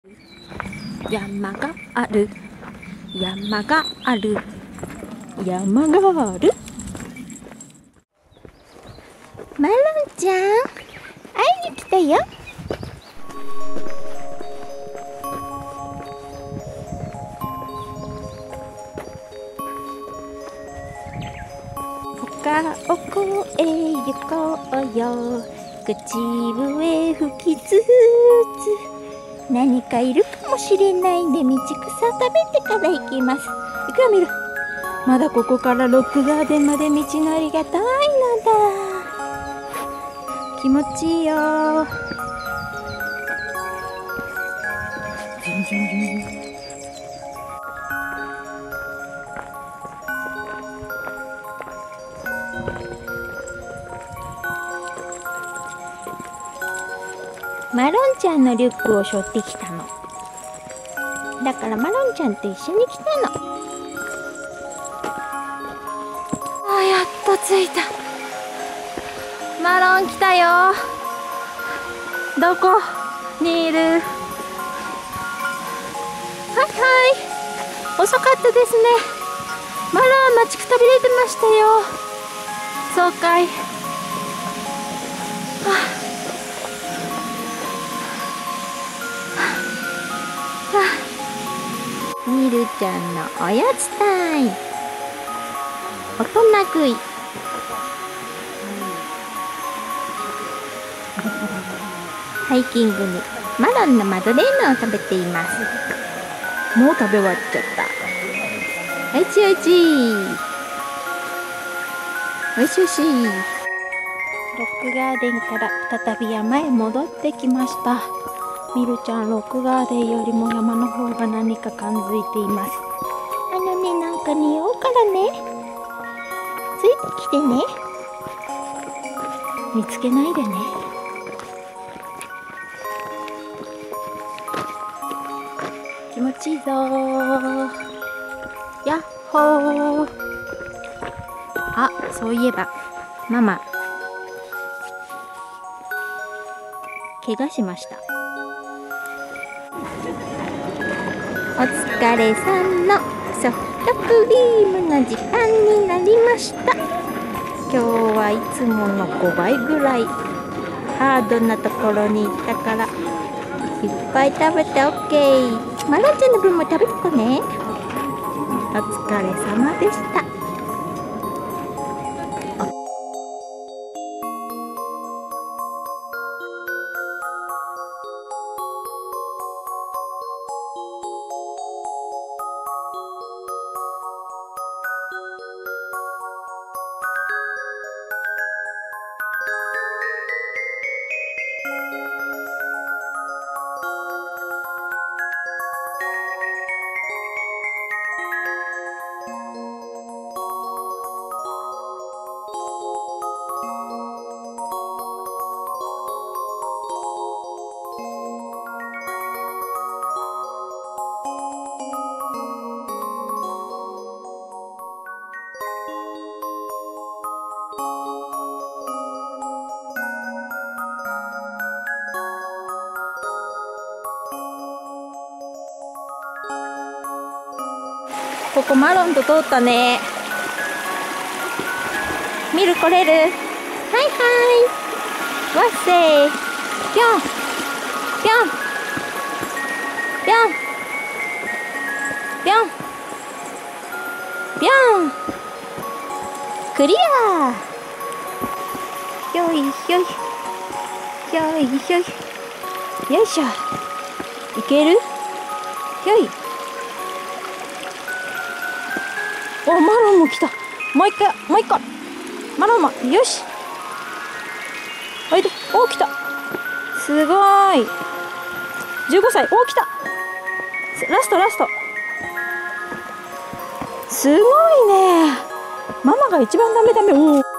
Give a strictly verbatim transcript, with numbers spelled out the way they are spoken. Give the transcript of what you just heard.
山がある、山がある、山がある。マロンちゃん、会いに来たよ。丘おこへ行こうよ。口笛吹きつつ何かいるかもしれないんで、道草食べてから行きます。いくよ、見る。まだここからロックガーデンまで道のりが遠いのだ。気持ちいいよ。マロンちゃんのリュックを背負ってきたの。だからマロンちゃんと一緒に来たの。あー、やっと着いた。マロン来たよ。どこにいる？はいはい、遅かったですね。マロン待ちくたびれてましたよ。そうかい。はあミルちゃんのおやつタイム。大人食い。ハイキングにマロンのマドレーヌを食べています。もう食べ終わっちゃった。おいしいおいしいおいしいおいしい。ロックガーデンから再び山へ戻ってきました。ミルちゃん、ロックガーデンよりも山の方が何か感づいています。あのね、なんか匂うからね。ついてきてね。見つけないでね。気持ちいいぞー。やっほー。あ、そういえば、ママ、怪我しました。お疲れさんのソフトクリームの時間になりました。今日はいつものごばいぐらいハードなところに行ったからいっぱい食べて オーケー。 マロンちゃんの分も食べてこね。お疲れ様でした。ここマロンと通ったね。ミル来れる？はいはい。わっせー。ぴょんぴょんぴょんぴょんぴょん。クリア。ひょいひょいひょいひょい。よいしょ。いける？ひょい。お、マロンも来た。もう一回、もう一個。マロンも、よし。おいで、お、来た。すごーい。じゅうごさい、お、来た。ラスト、ラスト。すごいね。ママが一番ダメダメ。おー。